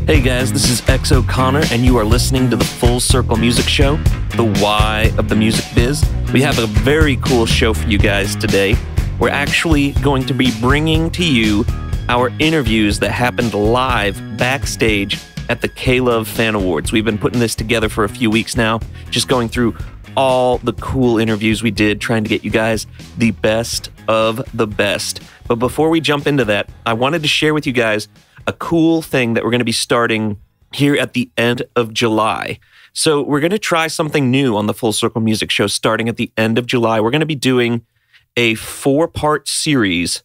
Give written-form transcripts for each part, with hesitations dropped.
Hey guys, this is X O'Connor, and you are listening to the Full Circle Music Show, the why of the music biz. We have a very cool show for you guys today. We're actually going to be bringing to you our interviews that happened live backstage at the K-Love Fan Awards. We've been putting this together for a few weeks now, just going through all the cool interviews we did, trying to get you guys the best of the best. But before we jump into that, I wanted to share with you guys a cool thing that we're going to be starting here at the end of July. So we're going to try something new on the Full Circle Music Show starting at the end of July. We're going to be doing a 4-part series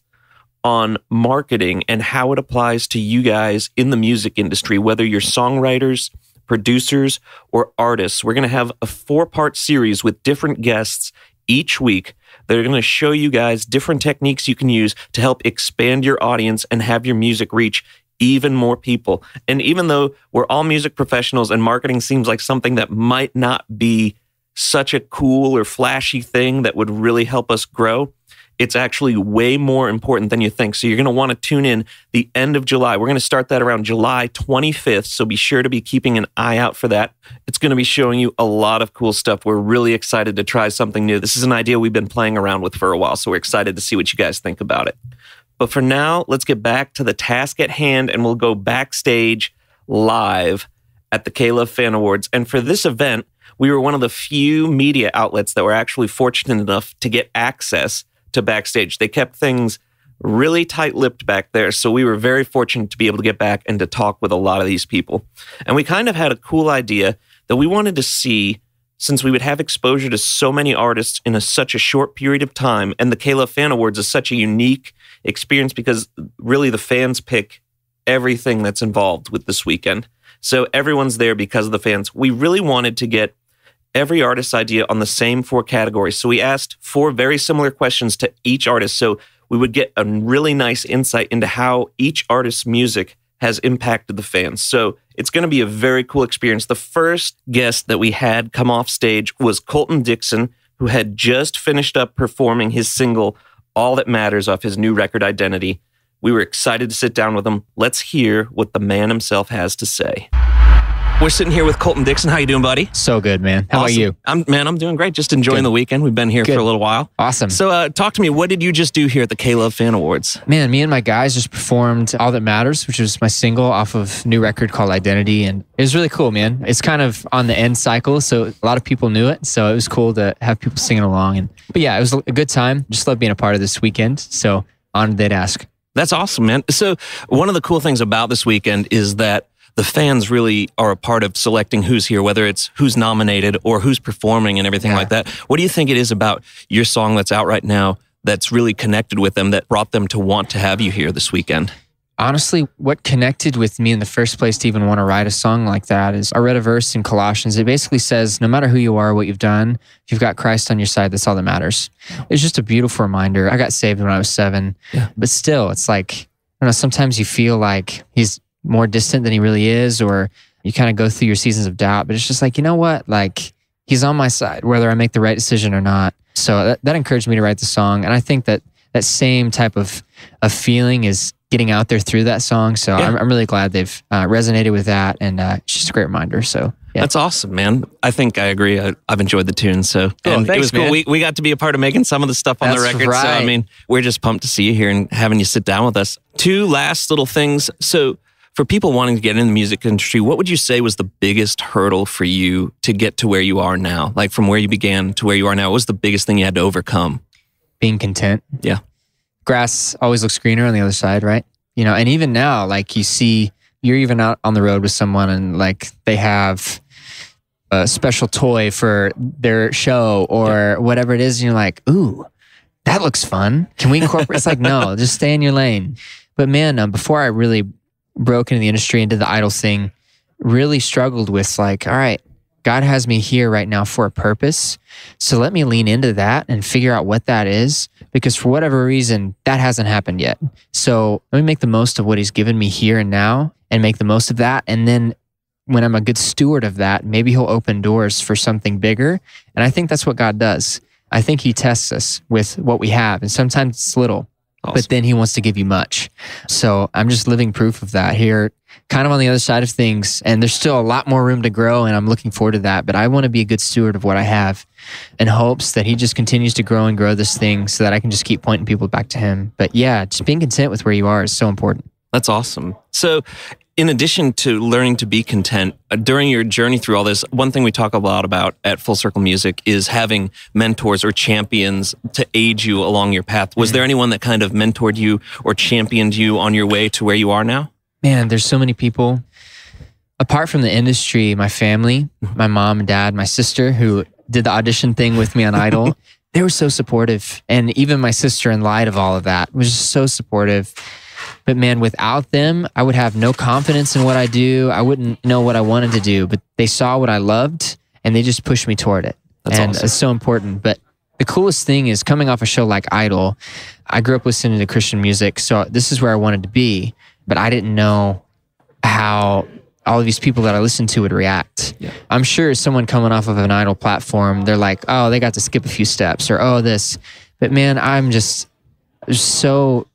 on marketing and how it applies to you guys in the music industry, whether you're songwriters, producers, or artists. We're going to have a 4-part series with different guests each week that are going to show you guys different techniques you can use to help expand your audience and have your music reach even more people. And even though we're all music professionals and marketing seems like something that might not be such a cool or flashy thing that would really help us grow, it's actually way more important than you think. So you're going to want to tune in the end of July. We're going to start that around July 25th, so be sure to be keeping an eye out for that. It's going to be showing you a lot of cool stuff. We're really excited to try something new. This is an idea we've been playing around with for a while, so we're excited to see what you guys think about it. But for now, let's get back to the task at hand, and we'll go backstage live at the K-Love Fan Awards. And for this event, we were one of the few media outlets that were actually fortunate enough to get access to backstage. They kept things really tight-lipped back there, so we were very fortunate to be able to get back and to talk with a lot of these people. And we kind of had a cool idea that we wanted to see, since we would have exposure to so many artists in such a short period of time, and the K-Love Fan Awards is such a unique experience because really the fans pick everything that's involved with this weekend. So everyone's there because of the fans. We really wanted to get every artist's idea on the same 4 categories. So we asked 4 very similar questions to each artist, so we would get a really nice insight into how each artist's music has impacted the fans. So it's going to be a very cool experience. The first guest that we had come off stage was Colton Dixon, who had just finished up performing his single, All That Matters, off his new record, Identity. We were excited to sit down with him. Let's hear what the man himself has to say. We're sitting here with Colton Dixon. How you doing, buddy? So good, man. How about you? I'm doing great. Just enjoying the weekend. We've been here for a little while. Awesome. So talk to me. What did you just do here at the K-Love Fan Awards? Man, me and my guys just performed All That Matters, which was my single off of new record called Identity. And it was really cool, man. It's kind of on the end cycle, so a lot of people knew it. So it was cool to have people singing along. But yeah, it was a good time. Just love being a part of this weekend. So honored they'd ask. That's awesome, man. So one of the cool things about this weekend is that the fans really are a part of selecting who's here, whether it's who's nominated or who's performing and everything like that. What do you think it is about your song that's out right now that's really connected with them that brought them to want to have you here this weekend? Honestly, what connected with me in the first place to even want to write a song like that is I read a verse in Colossians. It basically says, no matter who you are, what you've done, if you've got Christ on your side, that's all that matters. It's just a beautiful reminder. I got saved when I was 7, but still, it's like, I don't know, sometimes you feel like he's more distant than he really is, or you kind of go through your seasons of doubt, but it's just like, you know what? Like, he's on my side, whether I make the right decision or not. So that encouraged me to write the song. And I think that same type of feeling is getting out there through that song. So I'm really glad they've resonated with that. And it's just a great reminder. So yeah. That's awesome, man. I think I agree. I've enjoyed the tune. So and thanks, it was cool. We got to be a part of making some of the stuff on the record. Right. So I mean, we're just pumped to see you here and having you sit down with us. 2 last little things. So for people wanting to get in the music industry, what would you say was the biggest hurdle for you to get to where you are now? Like from where you began to where you are now, what was the biggest thing you had to overcome? Being content. Yeah. Grass always looks greener on the other side, right? You know, and even now, like you see, you're even out on the road with someone and like they have a special toy for their show or whatever it is. And you're like, ooh, that looks fun. Can we incorporate? It's like, no, just stay in your lane. But man, before I really broke into the industry and did the idol thing, really struggled with like, all right, God has me here right now for a purpose. So let me lean into that and figure out what that is, because for whatever reason, that hasn't happened yet. So let me make the most of what he's given me here and now and make the most of that. And then when I'm a good steward of that, maybe he'll open doors for something bigger. And I think that's what God does. I think he tests us with what we have. And sometimes it's little. but then he wants to give you much. So I'm just living proof of that here, kind of on the other side of things. And there's still a lot more room to grow, and I'm looking forward to that. But I want to be a good steward of what I have in hopes that he just continues to grow and grow this thing so that I can just keep pointing people back to him. But yeah, just being content with where you are is so important. That's awesome. So in addition to learning to be content, during your journey through all this, one thing we talk a lot about at Full Circle Music is having mentors or champions to aid you along your path. Was there anyone that kind of mentored you or championed you on your way to where you are now? Man, there's so many people. Apart from the industry, my family, my mom and dad, my sister, who did the audition thing with me on Idol, they were so supportive. And even my sister, in light of all of that, was just so supportive. But man, without them, I would have no confidence in what I do. I wouldn't know what I wanted to do, but they saw what I loved and they just pushed me toward it. That's and awesome. It's so important. But the coolest thing is coming off a show like Idol, I grew up listening to Christian music. So this is where I wanted to be, but I didn't know how all of these people that I listened to would react. Yeah. I'm sure someone coming off of an Idol platform, they're like, oh, they got to skip a few steps, or oh, this. But man, I'm just so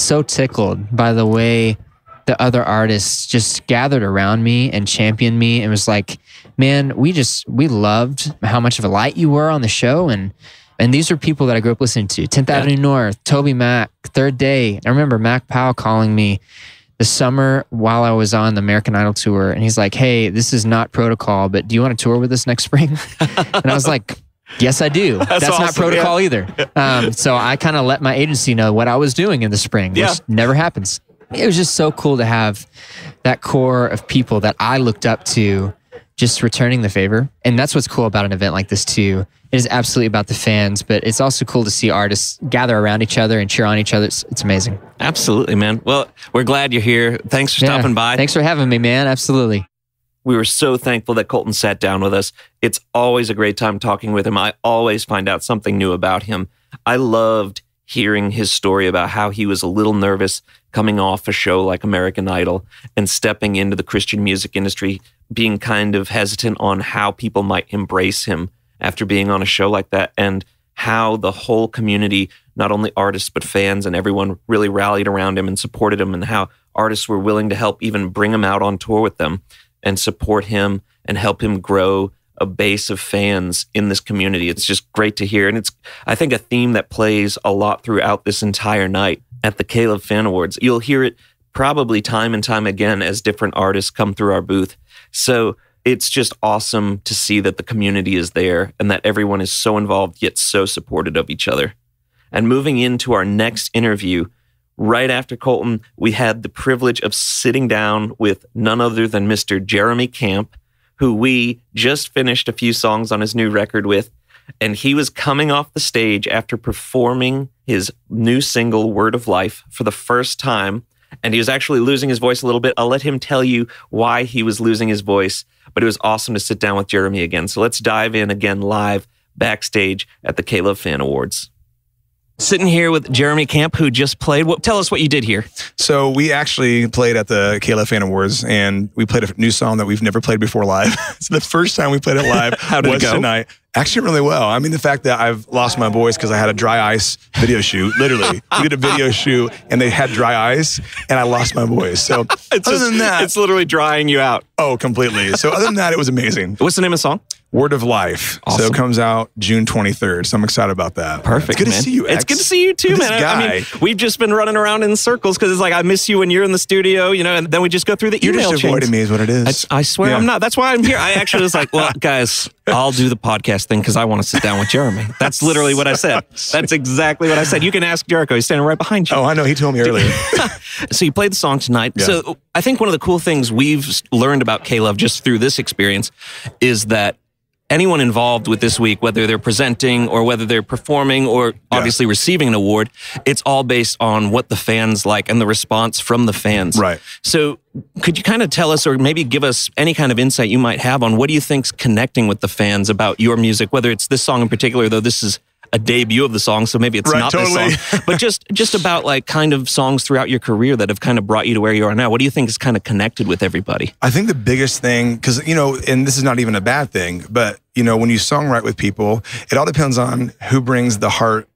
tickled by the way the other artists just gathered around me and championed me and was like, man, we loved how much of a light you were on the show. And these are people that I grew up listening to. 10th Avenue North, Toby Mac, Third Day. I remember Mac Powell calling me the summer while I was on the American Idol tour. And he's like, hey, this is not protocol, but do you want to tour with us next spring? And I was like, yes, I do. That's awesome, not protocol either. So I kind of let my agency know what I was doing in the spring, which never happens. It was just so cool to have that core of people that I looked up to just returning the favor. And that's what's cool about an event like this too. It is absolutely about the fans, but it's also cool to see artists gather around each other and cheer on each other. It's amazing. Absolutely, man. Well, we're glad you're here. Thanks for stopping by. Thanks for having me, man. Absolutely. We were so thankful that Colton sat down with us. It's always a great time talking with him. I always find out something new about him. I loved hearing his story about how he was a little nervous coming off a show like American Idol and stepping into the Christian music industry, being kind of hesitant on how people might embrace him after being on a show like that, and how the whole community, not only artists but fans and everyone, really rallied around him and supported him, and how artists were willing to help even bring him out on tour with them and support him and help him grow a base of fans in this community. It's just great to hear. And it's, I think, a theme that plays a lot throughout this entire night at the Caleb Fan Awards. You'll hear it probably time and time again as different artists come through our booth. So it's just awesome to see that the community is there and that everyone is so involved yet so supportive of each other. And moving into our next interview, right after Colton, we had the privilege of sitting down with none other than Mr. Jeremy Camp, who we just finished a few songs on his new record with. And he was coming off the stage after performing his new single, Word of Life, for the first time. And he was actually losing his voice a little bit. I'll let him tell you why he was losing his voice. But it was awesome to sit down with Jeremy again. So let's dive in again live backstage at the Caleb Fan Awards. Sitting here with Jeremy Camp, who just played. Tell us what you did here. So we actually played at the Caleb Fan Awards, and we played a new song that we've never played before live. So the first time we played it live How did was it go? Tonight. Actually, really well. I mean, the fact that I've lost my voice because I had a dry ice video shoot. Literally, we did a video shoot, and they had dry ice, and I lost my voice. So other than that, it's literally drying you out. oh, completely. So other than that, it was amazing. What's the name of the song? Word of Life. Awesome. So it comes out June 23rd. So I'm excited about that. Perfect. It's good man. to see you, X. It's good to see you too, This man. I mean, guy. we've just been running around in circles because it's like I miss you when you're in the studio, you know, and then we just go through the You're email just chains. avoiding me is what it is. I swear Yeah. I'm not. That's why I'm here. I actually was like, well, guys, I'll do the podcast thing because I want to sit down with Jeremy. That's literally what I said. That's exactly what I said. You can ask Jericho. He's standing right behind you. Oh, I know. He told me earlier. So you played the song tonight. Yeah. So I think one of the cool things we've learned about Caleb just through this experience is that anyone involved with this week, whether they're presenting or whether they're performing or obviously receiving an award, it's all based on what the fans like and the response from the fans. Right. So could you kind of tell us or maybe give us any kind of insight you might have on what do you think's connecting with the fans about your music, whether it's this song in particular, though this is a debut of the song, so maybe it's Right, not totally. this song, but just about like kind of songs throughout your career that have kind of brought you to where you are now. What do you think is kind of connected with everybody? I think the biggest thing, because, you know, and this is not even a bad thing, but, you know, when you songwrite with people, it all depends on who brings the heart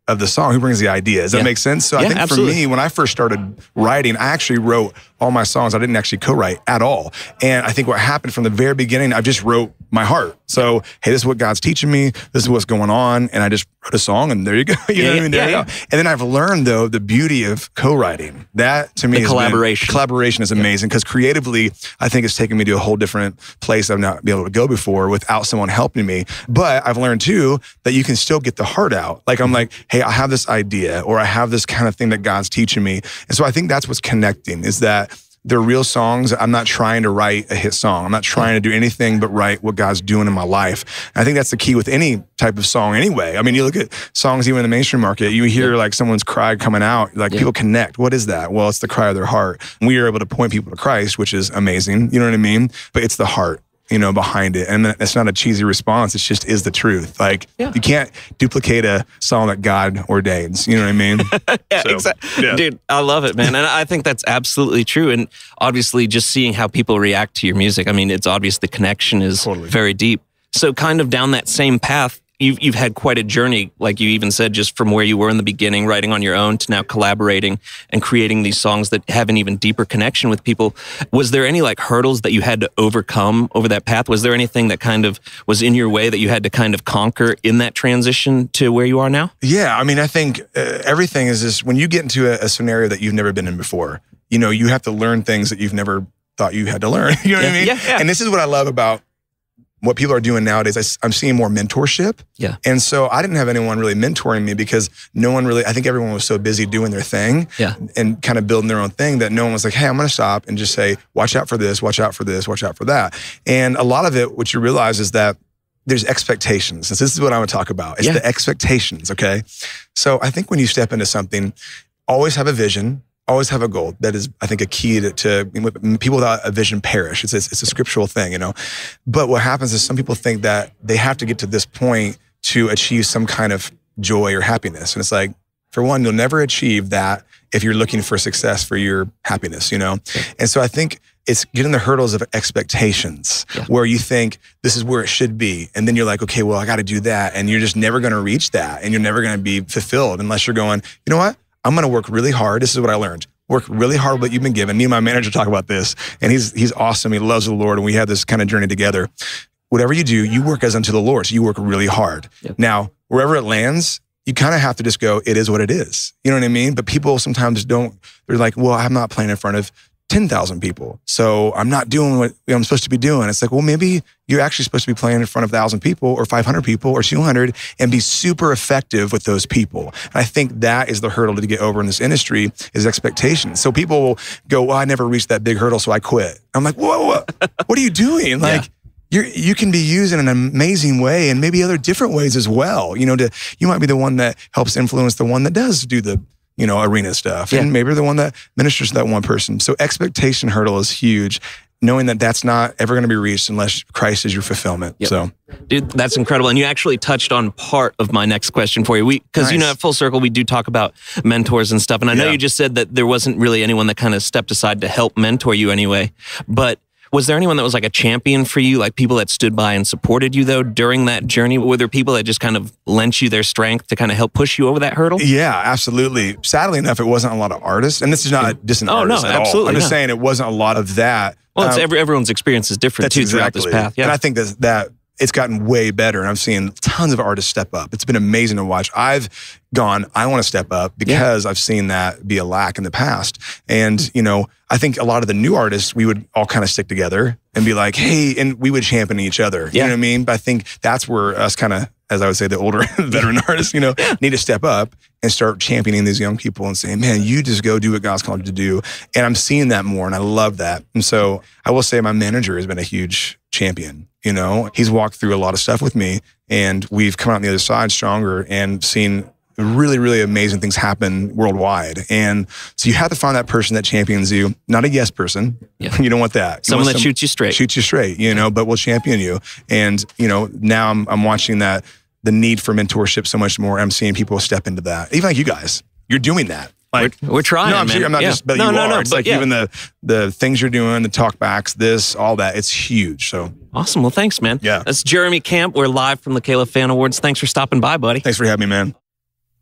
of the song? Who brings the idea? Does that make sense? So I think absolutely. for me, when I first started writing, I actually wrote all my songs. I didn't actually co-write at all. And I think what happened from the very beginning, I just wrote my heart. So, hey, this is what God's teaching me. This is what's going on. And I just wrote a song and there you go. You know what I mean? There you go. And then I've learned though, the beauty of co-writing. That to me is collaboration is amazing because creatively, I think it's taken me to a whole different place I've not been able to go before without someone helping me. But I've learned too, that you can still get the heart out. Like I'm like, hey, I have this idea or I have this kind of thing that God's teaching me. And so I think that's what's connecting is that they're real songs. I'm not trying to write a hit song. I'm not trying to do anything but write what God's doing in my life. And I think that's the key with any type of song anyway. I mean, you look at songs even in the mainstream market, you hear like someone's cry coming out, like people connect. What is that? Well, it's the cry of their heart. We are able to point people to Christ, which is amazing. You know what I mean? But it's the heart, you know, behind it. And it's not a cheesy response. It's just is the truth. Like you can't duplicate a song that God ordains. You know what I mean? Exactly. Yeah. Dude, I love it, man. And I think that's absolutely true. And obviously just seeing how people react to your music, I mean, it's obvious the connection is very deep. So kind of down that same path, you've had quite a journey, like you even said, just from where you were in the beginning, writing on your own to now collaborating and creating these songs that have an even deeper connection with people. Was there any like hurdles that you had to overcome over that path? Was there anything that kind of was in your way that you had to kind of conquer in that transition to where you are now? Yeah, I mean, I think everything is just, when you get into a scenario that you've never been in before, you know, you have to learn things that you've never thought you had to learn. You know what I mean? Yeah. And this is what I love about what people are doing nowadays. I'm seeing more mentorship. Yeah. And so I didn't have anyone really mentoring me because no one really, I think everyone was so busy doing their thing and kind of building their own thing that no one was like, hey, I'm going to stop and just say, watch out for this, watch out for this, watch out for that. And a lot of it, what you realize is that there's expectations. And this is what I want to talk about. It's the expectations, okay? So I think when you step into something, always have a vision, always have a goal. That is, I think, a key to people without a vision perish. It's a scriptural thing, you know. But what happens is some people think that they have to get to this point to achieve some kind of joy or happiness. And it's like, for one, you'll never achieve that if you're looking for success for your happiness, you know. And so I think it's getting the hurdles of expectations where you think this is where it should be. And then you're like, okay, well, I got to do that. And you're just never going to reach that. And you're never going to be fulfilled unless you're going, you know what? I'm going to work really hard. This is what I learned. Work really hard with what you've been given. Me and my manager talk about this, and he's awesome. He loves the Lord, and we have this kind of journey together. Whatever you do, you work as unto the Lord. So you work really hard. Now, wherever it lands, you kind of have to just go, it is what it is. You know what I mean? But people sometimes don't, they're like, well, I'm not playing in front of 10,000 people. So I'm not doing what I'm supposed to be doing. It's like, well, maybe you're actually supposed to be playing in front of 1,000 people or 500 people or 200 and be super effective with those people. And I think that is the hurdle to get over in this industry is expectations. So people will go, well, I never reached that big hurdle, so I quit. I'm like, whoa, what are you doing? Like, you can be used in an amazing way and maybe other different ways as well. You know, you might be the one that helps influence the one that does do the, you know, arena stuff. And maybe the one that ministers to that one person. So expectation hurdle is huge, knowing that that's not ever going to be reached unless Christ is your fulfillment. So, dude, that's incredible. And you actually touched on part of my next question for you. Because, you know, at Full Circle, we do talk about mentors and stuff. And I know you just said that there wasn't really anyone that kind of stepped aside to help mentor you anyway. But was there anyone that was like a champion for you, like people that stood by and supported you though during that journey? Were there people that just kind of lent you their strength to kind of help push you over that hurdle? Yeah, absolutely. Sadly enough, it wasn't a lot of artists, and this is not just an artist at all. I'm just saying it wasn't a lot of that. Well, it's everyone's experience is different too throughout this path. And I think that it's gotten way better, and I'm seeing tons of artists step up. It's been amazing to watch. I've gone, I want to step up because I've seen that be a lack in the past. And, you know, I think a lot of the new artists, we would all kind of stick together and be like, hey, and we would champion each other. You know what I mean? But I think that's where us kind of, as I would say, the older veteran artists, you know, need to step up and start championing these young people and saying, man, you just go do what God's called you to do. And I'm seeing that more, and I love that. And so I will say my manager has been a huge champion. You know, he's walked through a lot of stuff with me, and we've come out on the other side stronger and seen really, really amazing things happen worldwide. And so you have to find that person that champions you, not a yes person. You don't want that. Someone that shoots you straight. Shoots you straight, you know, but will champion you. And, you know, now I'm watching that, the need for mentorship so much more. I'm seeing people step into that. Even like you guys, you're doing that. Like we're trying. No, I'm not just, but you are. It's like even the things you're doing, the talkbacks, this, all that. It's huge. So awesome. Well, thanks, man. That's Jeremy Camp. We're live from the Caleb Fan Awards. Thanks for stopping by, buddy. Thanks for having me, man.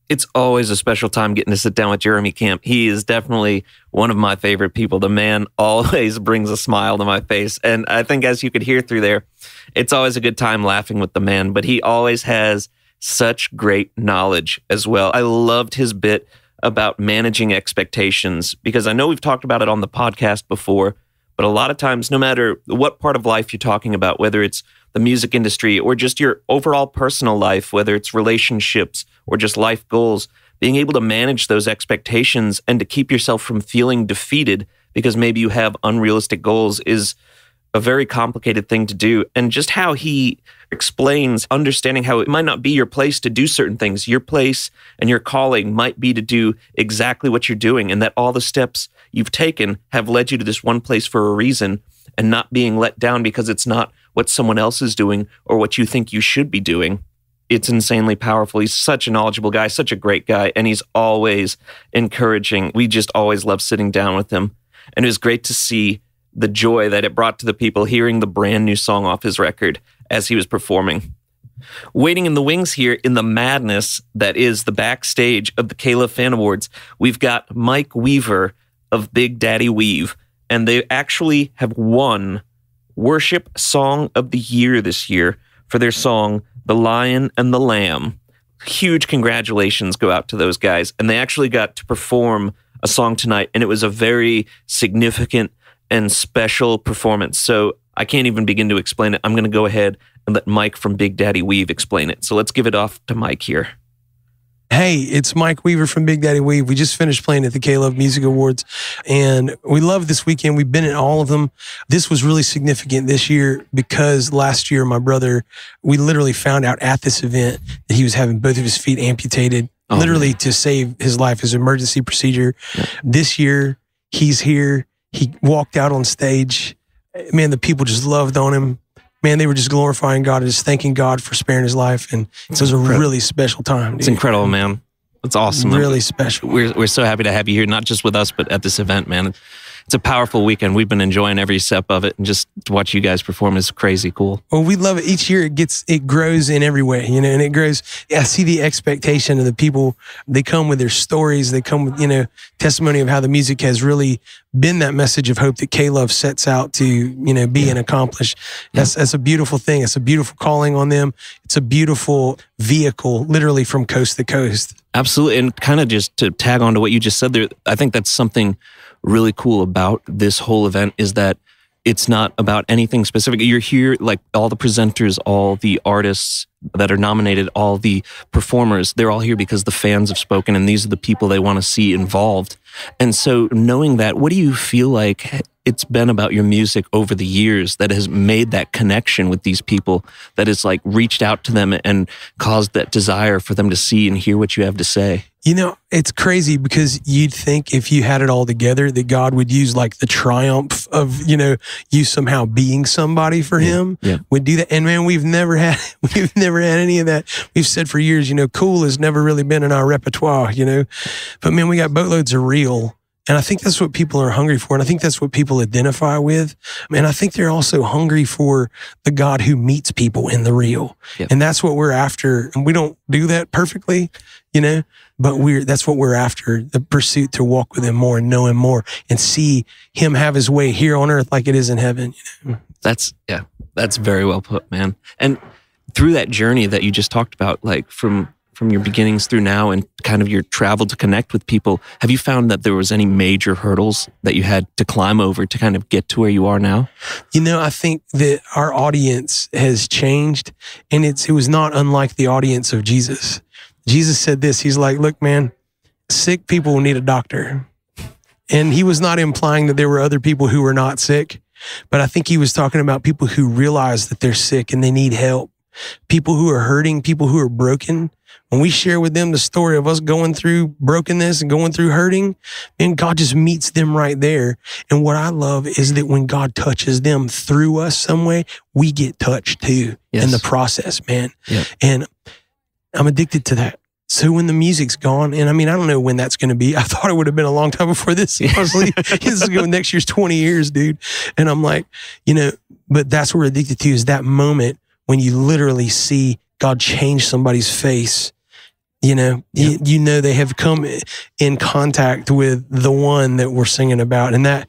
It's always a special time getting to sit down with Jeremy Camp. He is definitely one of my favorite people. The man always brings a smile to my face. And I think as you could hear through there, it's always a good time laughing with the man, but he always has such great knowledge as well. I loved his bit about managing expectations, because I know we've talked about it on the podcast before, but a lot of times, no matter what part of life you're talking about, whether it's the music industry or just your overall personal life, whether it's relationships or just life goals, being able to manage those expectations and to keep yourself from feeling defeated because maybe you have unrealistic goals is a very complicated thing to do. And just how he explains understanding how it might not be your place to do certain things. Your place and your calling might be to do exactly what you're doing, and that all the steps you've taken have led you to this one place for a reason, and not being let down because it's not what someone else is doing or what you think you should be doing. It's insanely powerful. He's such a knowledgeable guy, such a great guy, and he's always encouraging. We just always love sitting down with him. And it was great to see the joy that it brought to the people hearing the brand new song off his record as he was performing. Waiting in the wings here in the madness that is the backstage of the Caleb Fan Awards, we've got Mike Weaver of Big Daddy Weave, and they actually have won Worship Song of the Year this year for their song, The Lion and the Lamb. Huge congratulations go out to those guys. And they actually got to perform a song tonight, and it was a very significant and special performance. So I can't even begin to explain it. I'm going to go ahead and let Mike from Big Daddy Weave explain it. So let's give it off to Mike here. Hey, it's Mike Weaver from Big Daddy Weave. We just finished playing at the Caleb Music Awards, and we love this weekend. We've been at all of them. This was really significant this year because last year, my brother, we literally found out at this event that he was having both of his feet amputated, literally to save his life as an emergency procedure. Yeah. This year, he's here. He walked out on stage. Man, the people just loved on him. Man, they were just glorifying God and just thanking God for sparing his life. And it was a really special time. Dude. It's incredible, man. It's awesome. Really special. We're so happy to have you here, not just with us, but at this event, man. It's a powerful weekend. We've been enjoying every step of it, and just to watch you guys perform is crazy cool. Well, we love it. Each year it grows in every way, you know, and it grows. I see the expectation of the people. They come with their stories. They come with, you know, testimony of how the music has really been that message of hope that K-Love sets out to, you know, be and accomplish. That's a beautiful thing. It's a beautiful calling on them. It's a beautiful vehicle, literally from coast to coast. Absolutely. And kind of just to tag on to what you just said there, I think that's something really cool about this whole event is that it's not about anything specific. You're here, like all the presenters, all the artists that are nominated, all the performers, they're all here because the fans have spoken and these are the people they want to see involved. And so knowing that, what do you feel like it's been about your music over the years that has made that connection with these people, that has like reached out to them and caused that desire for them to see and hear what you have to say? You know, it's crazy because you'd think if you had it all together that God would use like the triumph of, you know, you somehow being somebody for him would do that. And man, we've never had any of that. We've said for years, you know, cool has never really been in our repertoire, you know, but man, we got boatloads of real. And I think that's what people are hungry for. And I think that's what people identify with. And I think they're also hungry for the God who meets people in the real. Yep. And that's what we're after. And we don't do that perfectly, you know, but that's what we're after, the pursuit to walk with him more and know him more and see him have his way here on earth like it is in heaven. You know? That's very well put, man. And through that journey that you just talked about, like from your beginnings through now and kind of your travel to connect with people, have you found that there was any major hurdles that you had to climb over to kind of get to where you are now? You know, I think that our audience has changed, and it was not unlike the audience of Jesus. Jesus said this, he's like, look, man, sick people will need a doctor. And he was not implying that there were other people who were not sick, but I think he was talking about people who realize that they're sick and they need help. People who are hurting, people who are broken. When we share with them the story of us going through brokenness and going through hurting, and God just meets them right there. And what I love is that when God touches them through us some way, we get touched too in the process, man. Yeah. And I'm addicted to that. So when the music's gone, and I mean, I don't know when that's going to be. I thought it would have been a long time before this. Honestly, this is going next year's 20 years, dude. And I'm like, you know, but that's what we're addicted to, is that moment when you literally see God change somebody's face. You know, you know they have come in contact with the one that we're singing about, and that,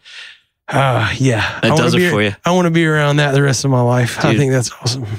that does it for you. I want to be around that the rest of my life. Dude, I think that's awesome.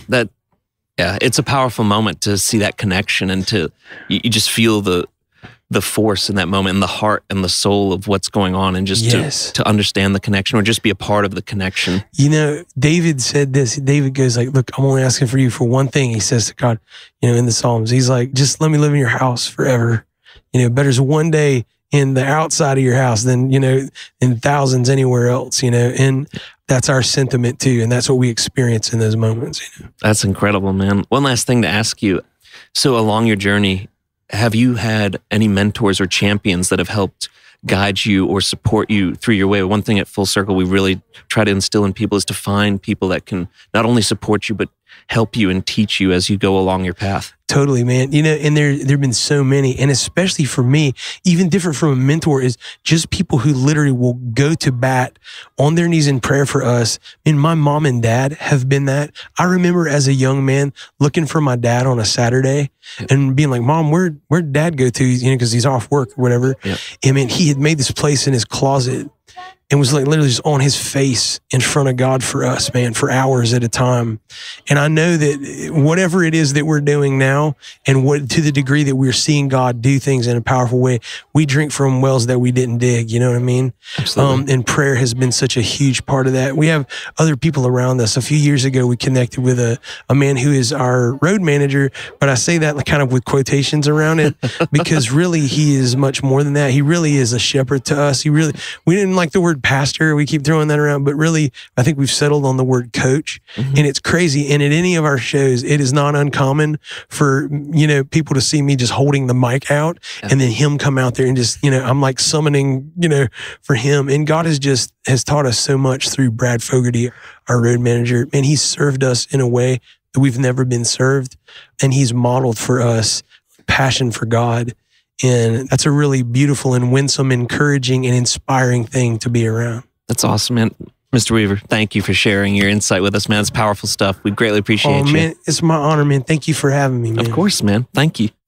It's a powerful moment to see that connection, and you just feel the force in that moment, and the heart and the soul of what's going on, and just to understand the connection, or just be a part of the connection. You know, David said this. David goes like, look, I'm only asking for you for one thing. He says to God, you know, in the Psalms, he's like, just let me live in your house forever. You know, better is one day in the outside of your house than, you know, in thousands anywhere else, you know, and that's our sentiment too. And that's what we experience in those moments. You know? That's incredible, man. One last thing to ask you. So along your journey, have you had any mentors or champions that have helped guide you or support you through your way? One thing at Full Circle we really try to instill in people is to find people that can not only support you, but help you and teach you as you go along your path. Totally, man. You know, and there've been so many, and especially for me, even different from a mentor is just people who literally will go to bat on their knees in prayer for us. And my mom and dad have been that. I remember as a young man looking for my dad on a Saturday and being like, Mom, where'd Dad go to? You know, because he's off work or whatever. Yep. And man, he had made this place in his closet and was like literally just on his face in front of God for us, man, for hours at a time. And I know that whatever it is that we're doing now, and what to the degree that we're seeing God do things in a powerful way, we drink from wells that we didn't dig. You know what I mean? Absolutely. And prayer has been such a huge part of that. We have other people around us. A few years ago, we connected with a man who is our road manager, but I say that kind of with quotations around it because really he is much more than that. He really is a shepherd to us. We didn't like the word pastor. We keep throwing that around, but really, I think we've settled on the word coach. Mm-hmm. And it's crazy. And at any of our shows, it is not uncommon for, you know, people to see me just holding the mic out and then him come out there and just, you know, I'm like summoning, you know, for him. And God has taught us so much through Brad Fogarty, our road manager, and he's served us in a way that we've never been served. And he's modeled for us passion for God. And that's a really beautiful and winsome, encouraging and inspiring thing to be around. That's awesome, man. Mr. Weaver, thank you for sharing your insight with us, man. It's powerful stuff. We greatly appreciate you. Man, it's my honor, man. Thank you for having me, man. Of course, man. Thank you.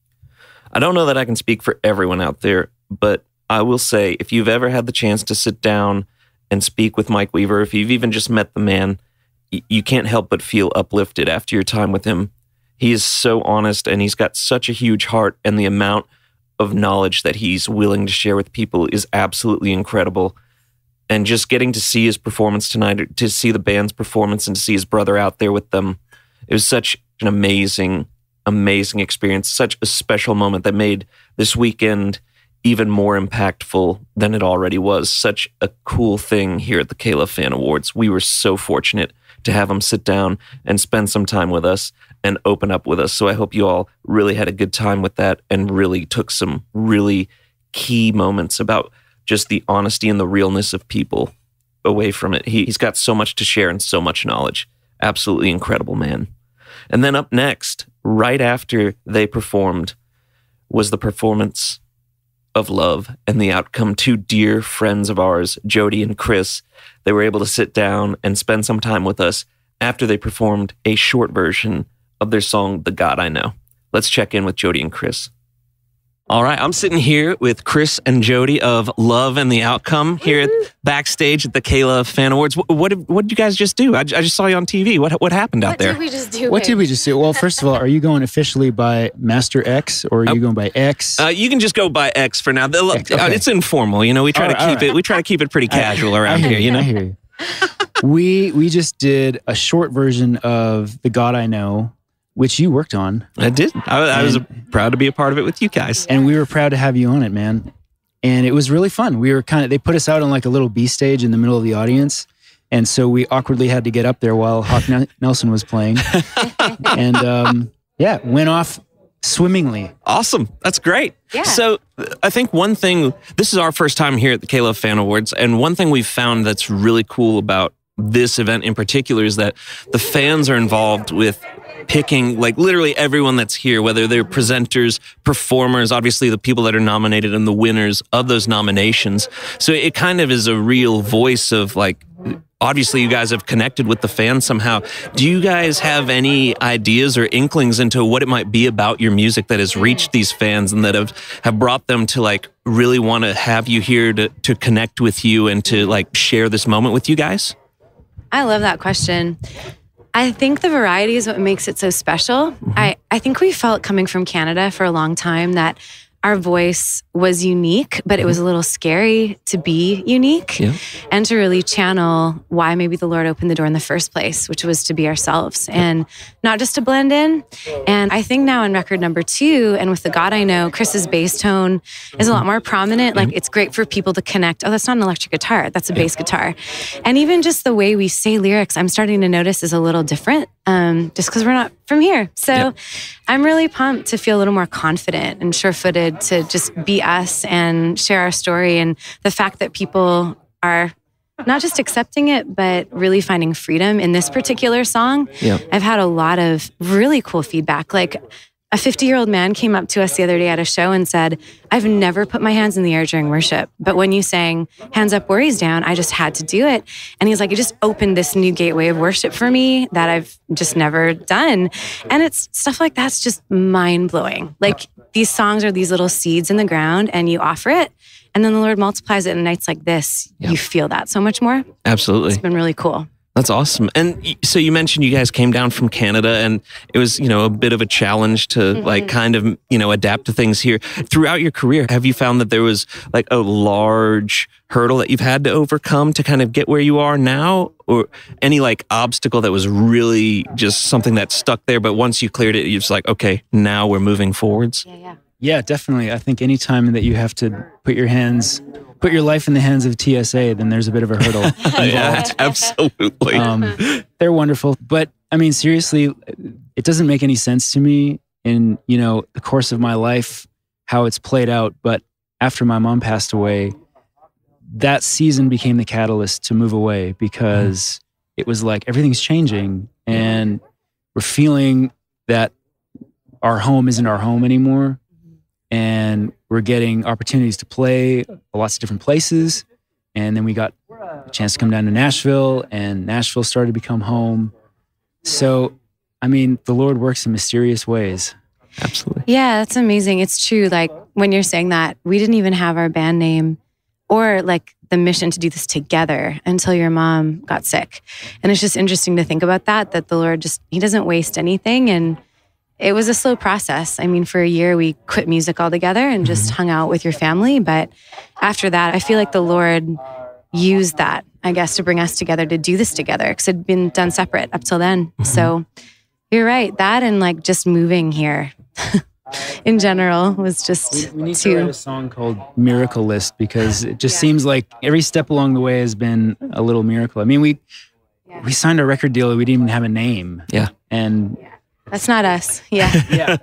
I don't know that I can speak for everyone out there, but I will say if you've ever had the chance to sit down and speak with Mike Weaver, if you've even just met the man, you can't help but feel uplifted after your time with him. He is so honest, and he's got such a huge heart, and the amount of knowledge that he's willing to share with people is absolutely incredible. And just getting to see his performance tonight, to see the band's performance and to see his brother out there with them, it was such an amazing, amazing experience, such a special moment that made this weekend even more impactful than it already was. Such a cool thing here at the K-Love Fan Awards. We were so fortunate to have him sit down and spend some time with us and open up with us. So I hope you all really had a good time with that and really took some really key moments about just the honesty and the realness of people away from it. He's got so much to share and so much knowledge. Absolutely incredible, man. And then up next, right after they performed, was the performance of Love and the Outcome. Two dear friends of ours, Jody and Chris, they were able to sit down and spend some time with us after they performed a short version of their song, The God I Know. Let's check in with Jody and Chris. All right, I'm sitting here with Chris and Jody of Love and the Outcome here at Backstage at the K-Love Fan Awards. What did you guys just do? I just saw you on TV. What happened out there? What did we just do? What did we just do? Well, first of all, are you going officially by Master X or are you going by X? You can just go by X for now. X, okay. It's informal, you know. We try to keep it. We try to keep it pretty casual around here, you know. I hear you. We just did a short version of The God I Know, which you worked on. I did. I was proud to be a part of it with you guys. And we were proud to have you on it, man. And it was really fun. We were they put us out on like a little B stage in the middle of the audience. And so we awkwardly had to get up there while Hawk Nelson was playing. And went off swimmingly. Awesome. That's great. Yeah. So I think one thing, this is our first time here at the K-Love Fan Awards. And one thing we've found that's really cool about this event in particular is that the fans are involved with picking like literally everyone that's here, whether they're presenters, performers, obviously the people that are nominated and the winners of those nominations. So it kind of is a real voice of like obviously you guys have connected with the fans somehow. Do you guys have any ideas or inklings into what it might be about your music that has reached these fans and that have brought them to like really want to have you here to connect with you and to like share this moment with you guys? I love that question. I think the variety is what makes it so special. I think we felt coming from Canada for a long time that our voice was unique, but it was a little scary to be unique and to really channel why maybe the Lord opened the door in the first place, which was to be ourselves and not just to blend in. And I think now in record number 2 and with The God I Know, Chris's bass tone is a lot more prominent. Like it's great for people to connect. Oh, that's not an electric guitar. That's a bass guitar. And even just the way we say lyrics, I'm starting to notice is a little different just because we're not from here. So I'm really pumped to feel a little more confident and sure-footed to just be us and share our story. And the fact that people are not just accepting it, but really finding freedom in this particular song. I've had a lot of really cool feedback. Like a 50-year-old man came up to us the other day at a show and said, I've never put my hands in the air during worship, but when you sang hands up, worries down, I just had to do it. And he's like, it just opened this new gateway of worship for me that I've just never done. And it's stuff like that's just mind-blowing. Like these songs are these little seeds in the ground and you offer it and then the Lord multiplies it in nights like this. You feel that so much more. Absolutely. It's been really cool. That's awesome. And so you mentioned you guys came down from Canada and it was, a bit of a challenge to like kind of, adapt to things here. Throughout your career, have you found that there was like a large hurdle that you've had to overcome to kind of get where you are now? Or any like obstacle that was really just something that stuck there, but once you cleared it, you're just like, okay, now we're moving forwards? Yeah, definitely. I think anytime that you have to put your life in the hands of TSA, then there's a bit of a hurdle involved. Yeah, absolutely. They're wonderful. But I mean, seriously, it doesn't make any sense to me in, the course of my life, how it's played out. But after my mom passed away, that season became the catalyst to move away because it was like everything's changing and we're feeling that our home isn't our home anymore. And we're getting opportunities to play lots of different places. And then we got a chance to come down to Nashville, and Nashville started to become home. So, I mean, the Lord works in mysterious ways. Absolutely. Yeah, that's amazing. It's true. Like when you're saying that, we didn't even have our band name or like the mission to do this together until your mom got sick. And it's just interesting to think about that the Lord He doesn't waste anything. And it was a slow process. I mean, for a year, we quit music altogether and just hung out with your family. But after that, I feel like the Lord used that, I guess, to bring us together to do this together because it had been done separate up till then. So you're right. That and like just moving here in general was just we need to write a song called Miracle List because it just seems like every step along the way has been a little miracle. I mean, we signed a record deal. We didn't even have a name. And that's not us. Yeah.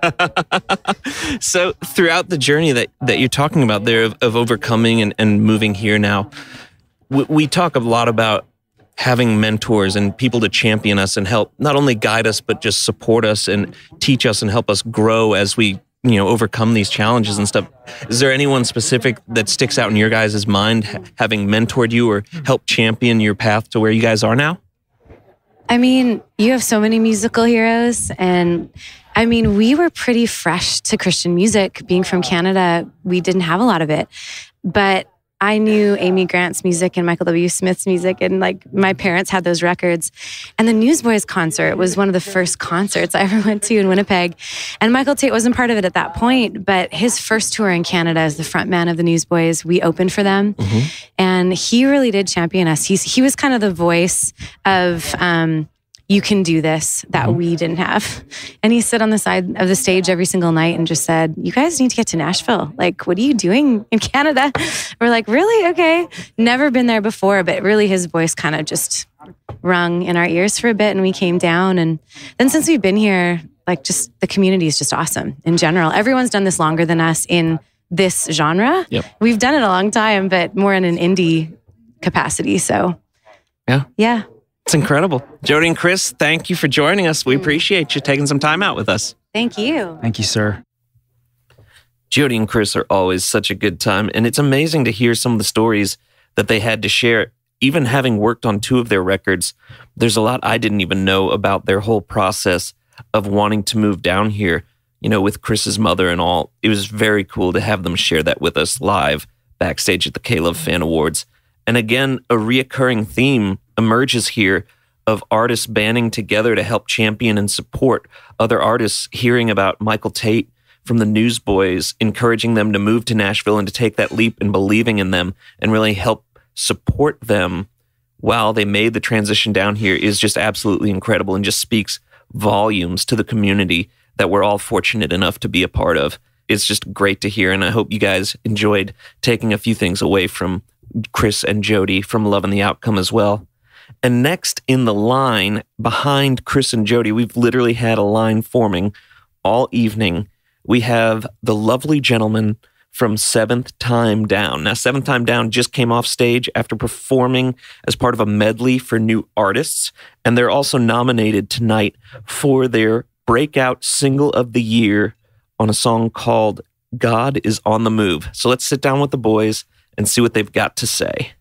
So throughout the journey that you're talking about there of overcoming and moving here now, we talk a lot about having mentors and people to champion us and help not only guide us, but just support us and teach us and help us grow as we, overcome these challenges and stuff. Is there anyone specific that sticks out in your guys' mind having mentored you or helped champion your path to where you guys are now? I mean, you have so many musical heroes. And I mean, we were pretty fresh to Christian music. Being from Canada, we didn't have a lot of it. But I knew Amy Grant's music and Michael W. Smith's music. And like my parents had those records. And the Newsboys concert was one of the first concerts I ever went to in Winnipeg. And Michael Tate wasn't part of it at that point. But his first tour in Canada as the front man of the Newsboys, we opened for them. And he really did champion us. He was kind of the voice of you can do this that we didn't have. And he stood on the side of the stage every single night and just said, you guys need to get to Nashville. Like, what are you doing in Canada? We're like, really? Okay. Never been there before, but really his voice kind of just rung in our ears for a bit and we came down. And then since we've been here, like just the community is just awesome in general. Everyone's done this longer than us in this genre. We've done it a long time, but more in an indie capacity. So yeah. It's incredible. Jody and Chris, thank you for joining us. We appreciate you taking some time out with us. Thank you. Thank you, sir. Jody and Chris are always such a good time, and it's amazing to hear some of the stories that they had to share. even having worked on 2 of their records, there's a lot I didn't even know about their whole process of wanting to move down here, with Chris's mother and all. It was very cool to have them share that with us live backstage at the K-Love Fan Awards. And again, a reoccurring theme emerges here of artists banding together to help champion and support other artists, hearing about Michael Tate from the Newsboys, encouraging them to move to Nashville and to take that leap and believing in them and really help support them while they made the transition down here is just absolutely incredible and just speaks volumes to the community that we're all fortunate enough to be a part of. It's just great to hear, and I hope you guys enjoyed taking a few things away from Chris and Jody from Loving the Outcome as well. And next in the line behind Chris and Jody, we've literally had a line forming all evening. We have the lovely gentleman from Seventh Time Down. Now, Seventh Time Down just came off stage after performing as part of a medley for new artists, and they're also nominated tonight for their breakout single of the year on a song called God is on the Move. So let's sit down with the boys and see what they've got to say.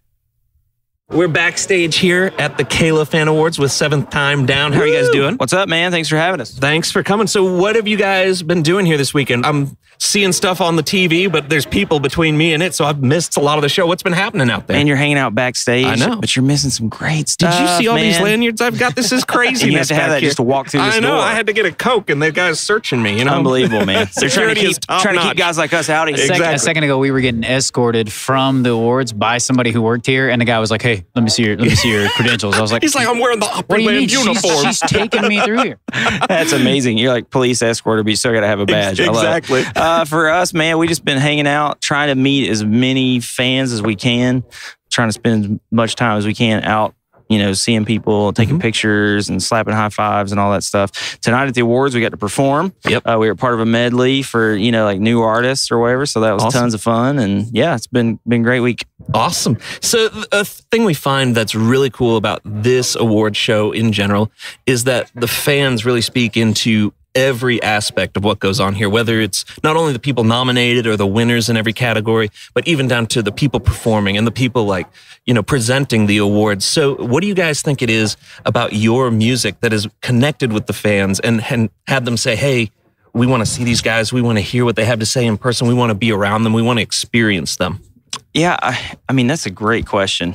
We're backstage here at the K-Love Fan Awards with Seventh Time Down. How are you guys doing? What's up, man? Thanks for having us. Thanks for coming. So what have you guys been doing here this weekend? I'm seeing stuff on the TV, but there's people between me and it, so I've missed a lot of the show. What's been happening out there? And you're hanging out backstage. I know. But you're missing some great stuff. Did you see all man? these lanyards I've got? This is crazy. You have to have that just to walk through this door. I know. I had to get a Coke, and the guy's searching me. Unbelievable, man. They're trying to keep guys like us out of here. Exactly. A second ago, we were getting escorted from the awards by somebody who worked here, and the guy was like, "Hey, let me see your credentials." I was like, he's like, "I'm wearing the what do you mean? uniform." She's taking me through here. That's amazing. You're like police escorter, but you still got to have a badge. Exactly. For us, man, we just been hanging out, trying to meet as many fans as we can, trying to spend as much time as we can out, seeing people, taking pictures and slapping high fives and all that stuff. Tonight at the awards, we got to perform. Yep. We were part of a medley for, like new artists or whatever. So that was awesome. Tons of fun. And yeah, it's been a great week. Awesome. So a thing we find that's really cool about this award show in general is that the fans really speak into every aspect of what goes on here, whether it's not only the people nominated or the winners in every category, but even down to the people performing and the people presenting the awards. So what do you guys think it is about your music that is connected with the fans and had them say, hey, we want to see these guys. We want to hear what they have to say in person. We want to be around them. We want to experience them. Yeah, I mean, that's a great question.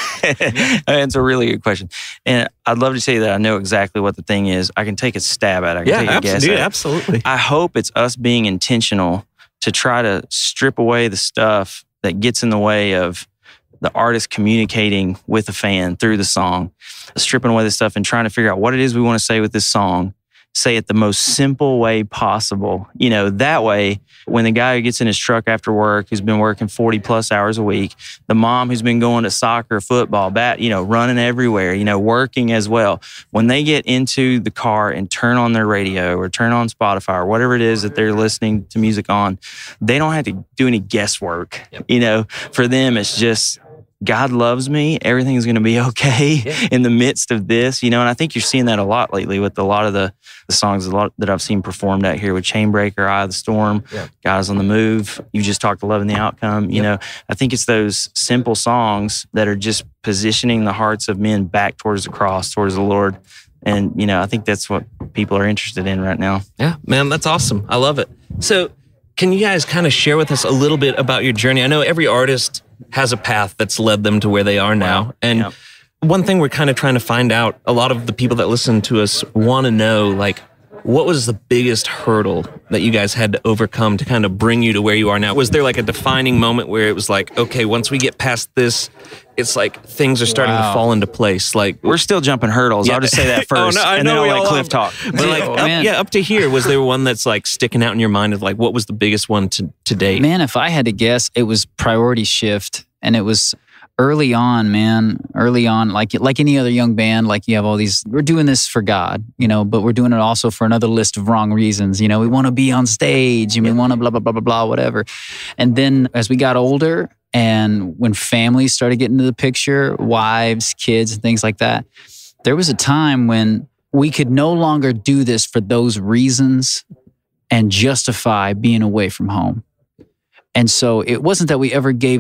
It's a really good question. And I'd love to say that I know exactly what the thing is. I can take a stab at it. I can take a guess at it. Absolutely. I hope it's us being intentional to try to strip away the stuff that gets in the way of the artist communicating with the fan through the song, stripping away the stuff and trying to figure out what it is we want to say with this song, say it the most simple way possible. That way, when the guy who gets in his truck after work, who's been working 40 plus hours a week, the mom who's been going to soccer, football, running everywhere, working as well. When they get into the car and turn on their radio or turn on Spotify or whatever it is that they're listening to music on, they don't have to do any guesswork. Yep. For them, it's just, God loves me. Everything's going to be okay in the midst of this, and I think you're seeing that a lot lately with a lot of the songs that I've seen performed out here with Chainbreaker, Eye of the Storm, Guys on the Move. You just talked to Loving the Outcome. I think it's those simple songs that are just positioning the hearts of men back towards the cross, towards the Lord. And, I think that's what people are interested in right now. Yeah, man, that's awesome. I love it. So can you guys kind of share with us a little bit about your journey? I know every artist has a path that's led them to where they are now. And one thing we're kind of trying to find out, a lot of the people that listen to us want to know, what was the biggest hurdle that you guys had to overcome to kind of bring you to where you are now? Was there a defining moment where it was okay, once we get past this, it's things are starting to fall into place? We're still jumping hurdles. I'll just say that first. I know and then I'll cliff talk. But up to here, was there one that's sticking out in your mind of what was the biggest one to date? Man, if I had to guess, it was priority shift. And it was early on, man. Early on, like any other young band, you have all these, we're doing this for God, but we're doing it also for another list of wrong reasons. We want to be on stage and we want to blah, blah, blah, blah, blah, whatever. And then as we got older and when families started getting into the picture, wives, kids, and things like that, there was a time when we could no longer do this for those reasons and justify being away from home. And so it wasn't that we ever gave up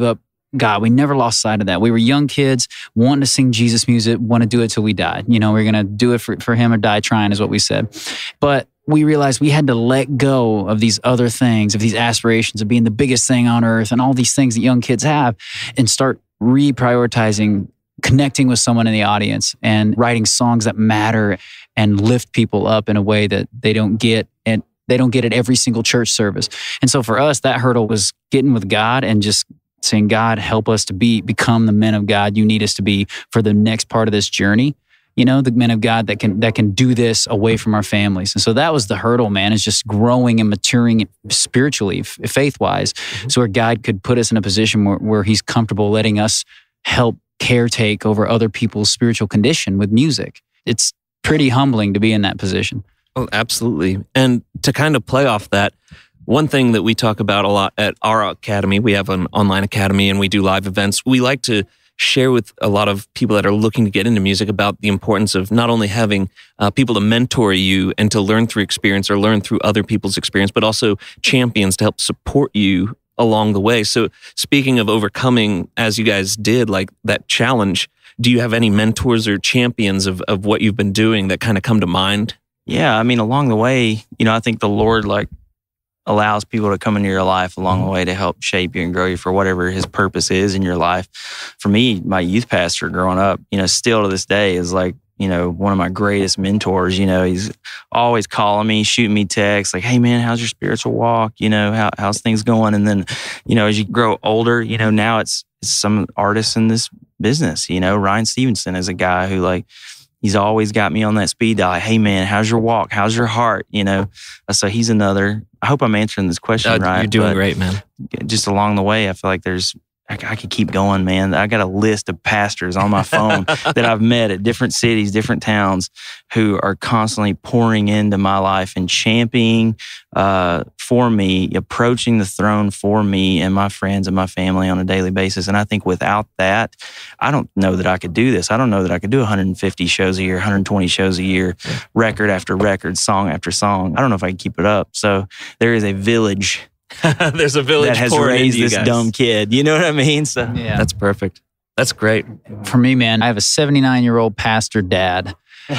God. We never lost sight of that. We were young kids wanting to sing Jesus music, want to do it till we died. You know, we're going to do it for him or die trying is what we said. But we realized we had to let go of these other things, of these aspirations of being the biggest thing on earth and all these things that young kids have, and start reprioritizing connecting with someone in the audience and writing songs that matter and lift people up in a way that they don't get, and they don't get at every single church service. And so for us, that hurdle was getting with God and just saying, God, help us to become the men of God you need us to be for the next part of this journey. You know, the men of God that can do this away from our families. And so that was the hurdle, man, is just growing and maturing spiritually, faith-wise, so where God could put us in a position where he's comfortable letting us help caretake over other people's spiritual condition with music. It's pretty humbling to be in that position. Oh, absolutely. And to kind of play off that, one thing that we talk about a lot at our academy, we have an online academy and we do live events. We like to share with a lot of people that are looking to get into music about the importance of not only having people to mentor you and to learn through experience or learn through other people's experience, but also champions to help support you along the way. So speaking of overcoming, as you guys did, like that challenge, do you have any mentors or champions of what you've been doing that kind of come to mind? Yeah, I mean, along the way, you know, I think the Lord allows people to come into your life along the way to help shape you and grow you for whatever his purpose is in your life. For me, my youth pastor growing up, you know, still to this day is like, you know, one of my greatest mentors. You know, he's always calling me, shooting me texts like, hey man, how's your spiritual walk? You know, how's things going? And then, you know, as you grow older, you know, now it's some artists in this business. You know, Ryan Stevenson is a guy who he's always got me on that speed dial. Hey man, how's your walk? How's your heart? You know, so he's another. I hope I'm answering this question right. You're doing great, man. Just along the way, I feel like I could keep going, man. I got a list of pastors on my phone that I've met at different cities, different towns, who are constantly pouring into my life and championing for me, approaching the throne for me and my friends and my family on a daily basis. And I think without that, I don't know that I could do this. I don't know that I could do 150 shows a year, 120 shows a year, record after record, song after song. I don't know if I can keep it up. So there is a village. There's a village that has raised this dumb kid. You know what I mean? So yeah, that's perfect. That's great. For me, man, I have a 79-year-old pastor dad,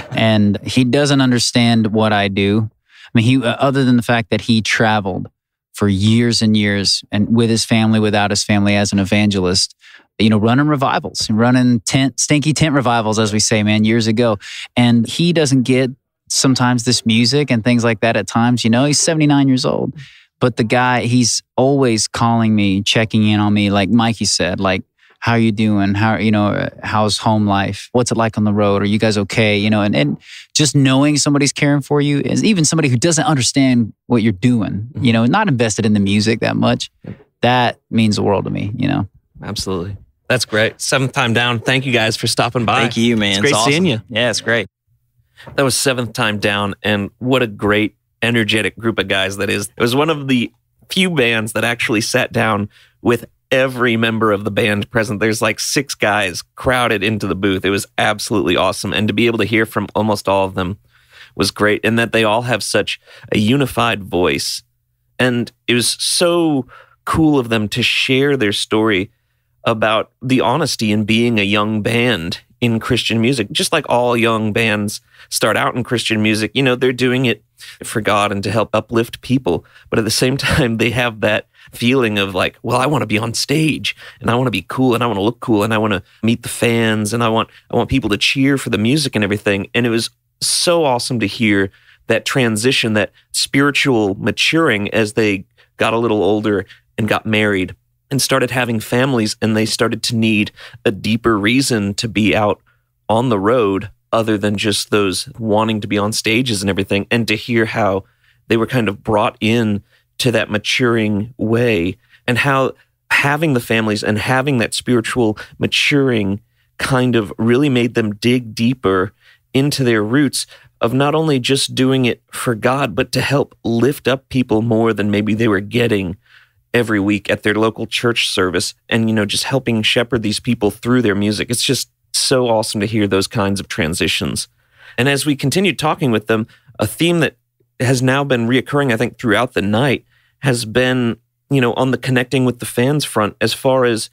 and he doesn't understand what I do. I mean, he other than the fact that he traveled for years and years, and with his family, without his family, as an evangelist, you know, running revivals, running stinky tent revivals, as we say, man, years ago. And he doesn't get sometimes this music and things like that at times. You know, he's 79 years old. But the guy, he's always calling me, checking in on me, like Mikey said, like, how are you doing? How's home life? What's it like on the road? Are you guys okay? You know, and just knowing somebody's caring for you, is even somebody who doesn't understand what you're doing, you know, not invested in the music that much, that means the world to me, you know. Absolutely. That's great. 7th time down. Thank you guys for stopping by. Thank you, man. It's great seeing you. Yeah, it's great. That was 7th time down, and what a great energetic group of guys that is. It was one of the few bands that actually sat down with every member of the band present. There's like 6 guys crowded into the booth. It was absolutely awesome. And to be able to hear from almost all of them was great. And that they all have such a unified voice. And it was so cool of them to share their story about the honesty in being a young band in Christian music. Just like all young bands start out in Christian music, you know, they're doing it for God and to help uplift people. But at the same time, they have that feeling of like, well, I want to be on stage and I want to be cool and I want to look cool and I want to meet the fans and I want people to cheer for the music and everything. And it was so awesome to hear that transition, that spiritual maturing as they got a little older and got married and started having families, and they started to need a deeper reason to be out on the road other than just those wanting to be on stages and everything, and to hear how they were kind of brought in to that maturing way, and how having the families and having that spiritual maturing kind of really made them dig deeper into their roots of not only just doing it for God, but to help lift up people more than maybe they were getting every week at their local church service, and, you know, just helping shepherd these people through their music. It's just so awesome to hear those kinds of transitions. And as we continued talking with them, a theme that has now been reoccurring, I think, throughout the night has been, you know, on the connecting with the fans front, as far as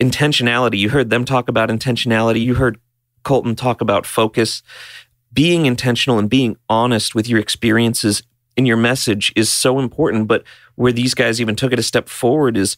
intentionality. You heard them talk about intentionality. You heard Colton talk about focus. Being intentional and being honest with your experiences in your message is so important. But where these guys even took it a step forward is,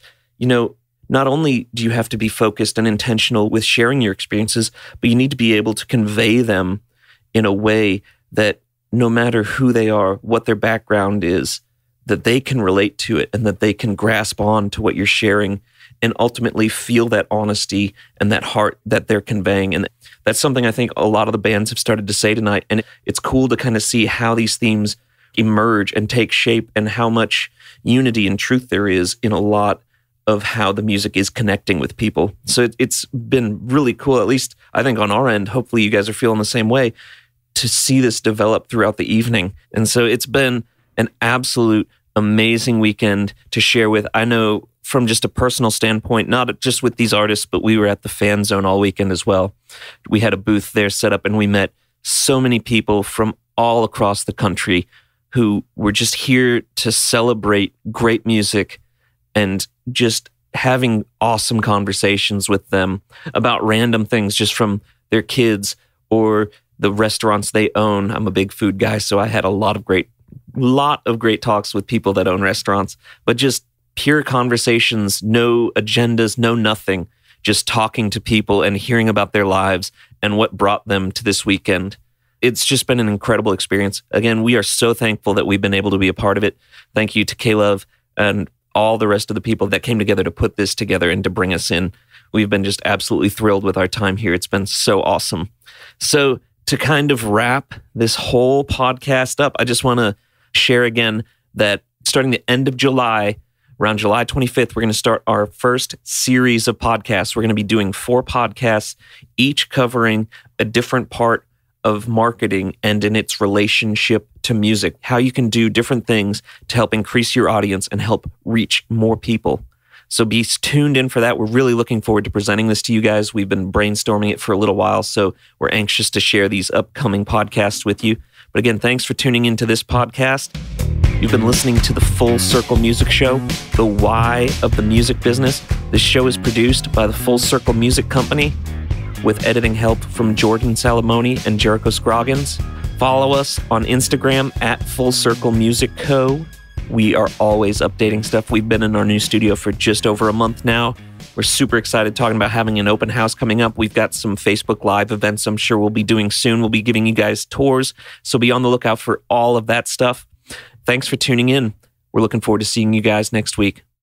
not only do you have to be focused and intentional with sharing your experiences, but you need to be able to convey them in a way that no matter who they are, what their background is, that they can relate to it and that they can grasp on to what you're sharing and ultimately feel that honesty and that heart that they're conveying. And that's something I think a lot of the bands have started to say tonight. And it's cool to kind of see how these themes emerge and take shape and how much unity and truth there is in a lot of how the music is connecting with people. So it's been really cool, at least I think on our end. Hopefully you guys are feeling the same way, to see this develop throughout the evening. And so it's been an absolute amazing weekend to share with. I know from just a personal standpoint, not just with these artists, but we were at the Fan Zone all weekend as well. We had a booth there set up and we met so many people from all across the country who were just here to celebrate great music and just having awesome conversations with them about random things just from their kids or the restaurants they own. I'm a big food guy, so I had a lot of great talks with people that own restaurants, but just pure conversations, no agendas, no nothing, just talking to people and hearing about their lives and what brought them to this weekend. It's just been an incredible experience. Again, we are so thankful that we've been able to be a part of it. Thank you to Caleb and all the rest of the people that came together to put this together and to bring us in. We've been just absolutely thrilled with our time here. It's been so awesome. So to kind of wrap this whole podcast up, I just want to share again that starting the end of July, around July 25th, we're going to start our first series of podcasts. We're going to be doing 4 podcasts, each covering a different part of marketing and in its relationship to music, how you can do different things to help increase your audience and help reach more people. So be tuned in for that. We're really looking forward to presenting this to you guys. We've been brainstorming it for a little while, so we're anxious to share these upcoming podcasts with you. But again, thanks for tuning into this podcast. You've been listening to the Full Circle Music Show, the why of the music business. This show is produced by the Full Circle Music Company with editing help from Jordan Salamoni and Jericho Scroggins. Follow us on Instagram at Full Circle Music Co. We are always updating stuff. We've been in our new studio for just over a month now. We're super excited talking about having an open house coming up. We've got some Facebook Live events I'm sure we'll be doing soon. We'll be giving you guys tours, so be on the lookout for all of that stuff. Thanks for tuning in. We're looking forward to seeing you guys next week.